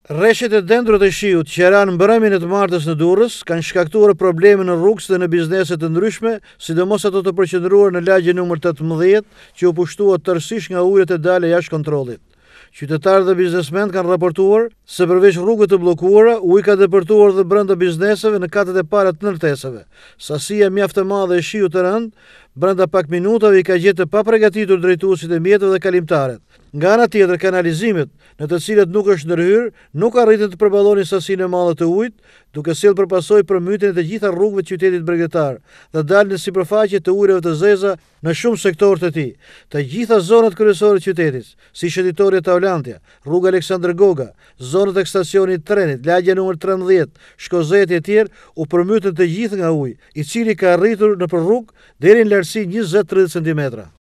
Rreshtet e dendrut e shiut që ranë mbrëmjen e të martës në Durrës kanë shkaktuar probleme në rrugës dhe në biznese të ndryshme, sidomos ato të përqendruar në lagjen numër 18, që u pushtua tërësisht nga ujërat e dalë jashtë kontrollit. Qytetarët dhe biznesmenët kanë raportuar se përveç rrugëve të bllokuara, uji ka depërtuar dhe brenda bizneseve në katet e para të ndërtesave. Sasia mjaft e madhe e shiut të rënd brenda pak minutave i ka gjetë të paprgatitur drejtuesit e mjeteve dhe kalimtarët. Nga ana tjetër, kanalizimet, në të cilët nuk është ndërhyrë, nuk arritën të përballonin sasinë e madhe të ujit, duke sjellë përpasojë përmytjen e të gjitha rrugëve të qytetit bregdetar dhe daljen në sipërfaqe të ujërave të zeza në shumë sektorë të tij. Të gjitha zonat kryesore të qytetit, si shëndetëtorja Taulantia, rruga Aleksandër Goga, zonat e stacionit të trenit, lagja numër 13, Shkozeti e tjerë, u përmytën të gjithë nga uji, i cili ka arritur nëpër rrugë deri në lartësi 20-30 cm.